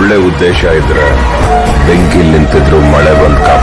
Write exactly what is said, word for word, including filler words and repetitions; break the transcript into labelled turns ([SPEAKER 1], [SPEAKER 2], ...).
[SPEAKER 1] ಒಳ್ಳೆ ಉದ್ದೇಶ ಇದ್ರೆ ಬೆಂಕಿಲ್ ನಿಂತಿದ್ರು ಮಳೆ ಬಂದ್ ಕಾಪಾಡ